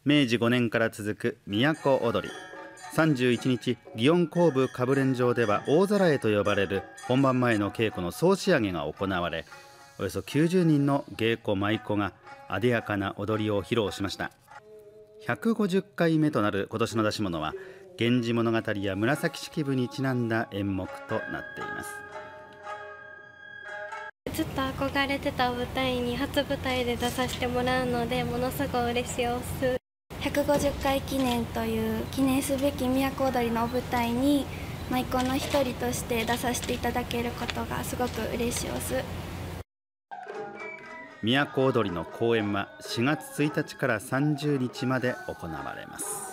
明治5年から続く都をどり。31日、祇園後部歌舞練場では大皿絵と呼ばれる本番前の稽古の総仕上げが行われ、およそ90人の芸妓舞妓があでやかな踊りを披露しました。150回目となる今年の出し物は、源氏物語や紫式部にちなんだ演目となっています。 ずっと憧れてた舞台に初舞台で出させてもらうので、ものすごい嬉しいおす。 150回記念という記念すべき都をどりのお舞台に舞妓の一人として出させていただけることがすごく嬉しいおす。 都をどりの公演は4月1日から30日まで行われます。